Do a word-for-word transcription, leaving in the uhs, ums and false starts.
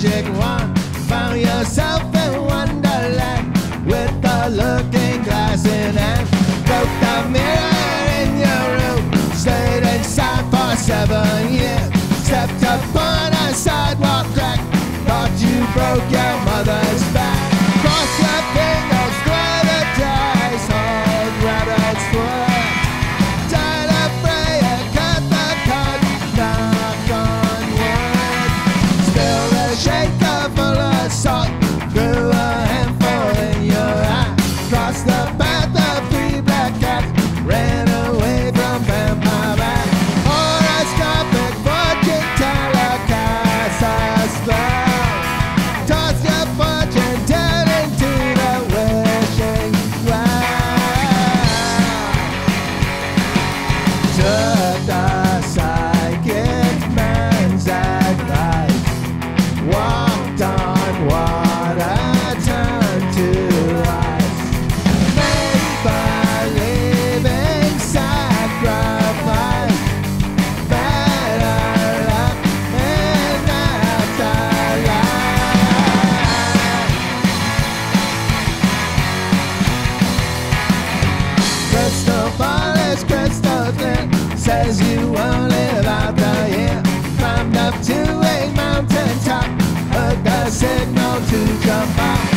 magic wand. Found yourself in Wonderland with the looking glass in hand. Broke the mirror in your room, stayed inside for seven years. Stepped upon a sidewalk crack, thought you broke your mother's back. Cross your fingers, throw the dice, hold rabbit's foot. Died of prayer, cut the cord, knock on wood. Still a shaker full of salt, grew a handful in your eye. Crossed the path of three black cats, ran away from vampire bats. Horoscopic fortune teller cast a spell. Toss your fortune down into the wishing well. Took the psychic man's advice, walked on water, turned to ice. Made believing sacrifice, better luck in afterlife. Crystal ball is crystal clear, says you won't live out the year. Climbed up to a mountain top, heard the signal to jump off.